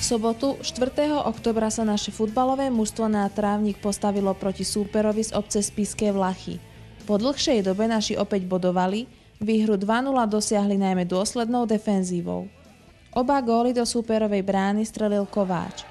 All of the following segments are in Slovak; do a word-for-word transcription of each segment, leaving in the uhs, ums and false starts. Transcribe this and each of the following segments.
sobotu, štvrtého októbra sa naše futbalové mužstvo na trávnik postavilo proti súperovi z obce Spišské Vlachy. Po dlhšej dobe naši opäť bodovali, výhru dva nula dosiahli najmä dôslednou defenzívou. Oba góly do súperovej brány strelil Kováč.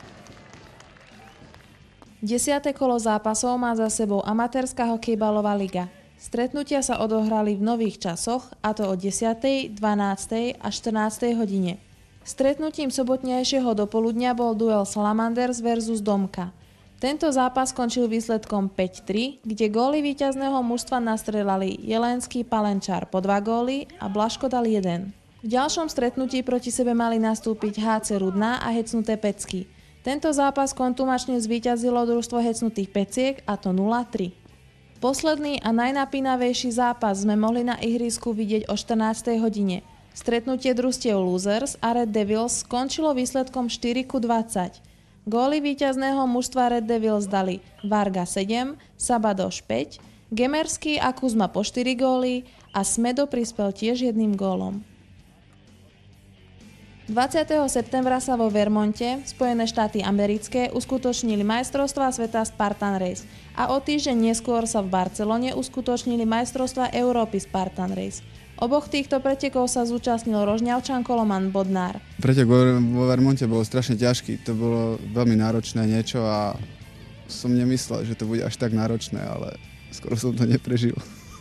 Desiate kolo zápasov má za sebou amatérska hokejbalová liga. Stretnutia sa odohrali v nových časoch, a to o desiatej, dvanástej a štrnástej hodine. Stretnutím sobotnejšieho dopoludnia bol duel Salamanders versus Domka. Tento zápas skončil výsledkom päť tri, kde góly víťazného mužstva nastrelali Jelenský Palenčár po dva góly a Blaško dal jeden. V ďalšom stretnutí proti sebe mali nastúpiť há cé Rudná a Hecnuté Pecky. Tento zápas kontumačne zvíťazilo družstvo Hecnutých Peciek, a to nula tri. Posledný a najnapínavejší zápas sme mohli na ihrisku vidieť o štrnástej hodine. Stretnutie družstiev Losers a Red Devils skončilo výsledkom štyri ku dvadsať. Góly víťazného mužstva Red Devils dali Varga sedem, Sabadoš päť, Gemerský a Kuzma po štyri góly a Smedo prispel tiež jedným gólom. dvadsiateho septembra sa vo Vermonte, Spojené štáty americké, uskutočnili majstrovstvá sveta Spartan Race a o týždeň neskôr sa v Barcelone uskutočnili majstrovstvá Európy Spartan Race. Oboch týchto pretekov sa zúčastnil Rožňavčan Koloman Bodnár. Pretek vo Vermonte bol strašne ťažký, to bolo veľmi náročné niečo a som nemyslel, že to bude až tak náročné, ale skoro som to neprežil.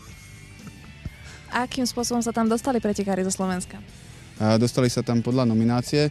Akým spôsobom sa tam dostali pretekári zo Slovenska? A dostali sa tam podľa nominácie,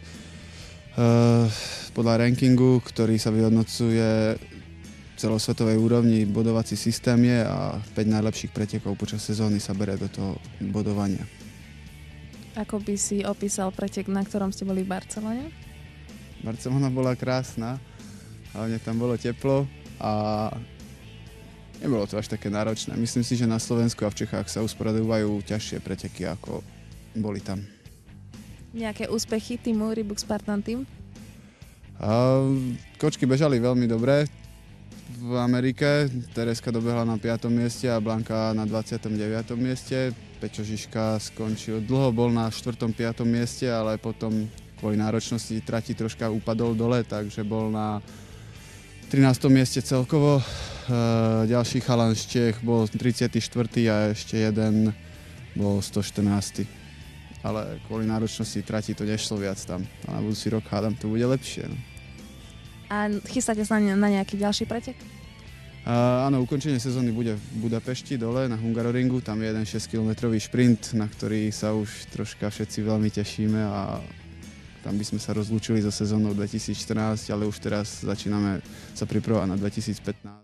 podľa rankingu, ktorý sa vyhodnocuje celosvetovej úrovni, bodovací systém je a päť najlepších pretekov počas sezóny sa berie do toho bodovania. Ako by si opísal pretek, na ktorom ste boli v Barcelone? Barcelona bola krásna, hlavne tam bolo teplo a nebolo to až také náročné. Myslím si, že na Slovensku a v Čechách sa usporadovajú ťažšie preteky, ako boli tam. Nejaké úspechy týmu Reebok Spartan Team? A, kočky bežali veľmi dobre v Amerike. Tereska dobehla na piatom mieste a Blanka na dvadsiatom deviatom mieste. Pečo Žižka skončil, dlho bol na štvrtom piatom mieste, ale potom kvôli náročnosti trati troška upadol dole, takže bol na trinástom mieste celkovo. E, ďalší chalan z Čech bol tridsiaty štvrtý a ešte jeden bol stoštrnásty. Ale kvôli náročnosti trati to nešlo viac tam. A na budúci rok hádam, to bude lepšie. No. A chystáte sa na nejaký ďalší pretek? Uh, áno, ukončenie sezóny bude v Budapešti dole na Hungaroringu. Tam je jeden šesťkilometrový šprint, na ktorý sa už troška všetci veľmi tešíme a tam by sme sa rozlúčili so sezónou dvetisícštrnásť, ale už teraz začíname sa pripravovať na dvetisícpätnásť.